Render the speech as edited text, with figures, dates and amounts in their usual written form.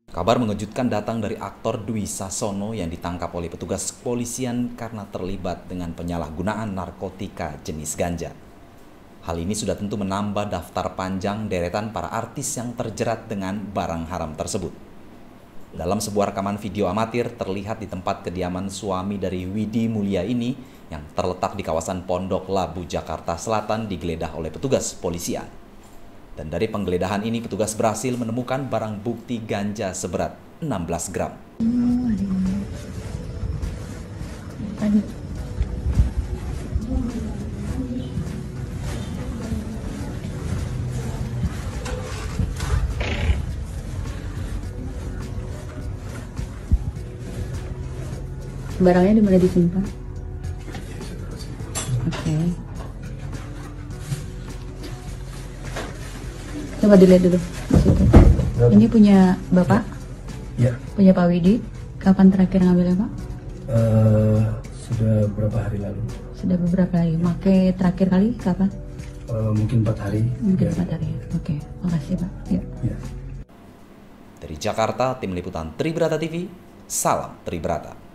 Kabar mengejutkan datang dari aktor Dwi Sasono yang ditangkap oleh petugas kepolisian karena terlibat dengan penyalahgunaan narkotika jenis ganja. Hal ini sudah tentu menambah daftar panjang deretan para artis yang terjerat dengan barang haram tersebut. Dalam sebuah rekaman video amatir terlihat di tempat kediaman suami dari Widi Mulia ini yang terletak di kawasan Pondok Labu, Jakarta Selatan digeledah oleh petugas polisian. Dan dari penggeledahan ini petugas berhasil menemukan barang bukti ganja seberat 16 gram. Barangnya di mana disimpan? Oke. Coba dilihat dulu di situ. Ini punya Bapak? Ya. Punya Pak Widi. Kapan terakhir ngambilnya, Pak? Sudah beberapa hari lalu. Sudah beberapa hari. Pakai terakhir kali kapan? Mungkin 4 hari. Mungkin ya. 4 hari. Oke, makasih, Pak. Ya. Ya. Dari Jakarta, tim liputan Tribrata TV, salam Tribrata.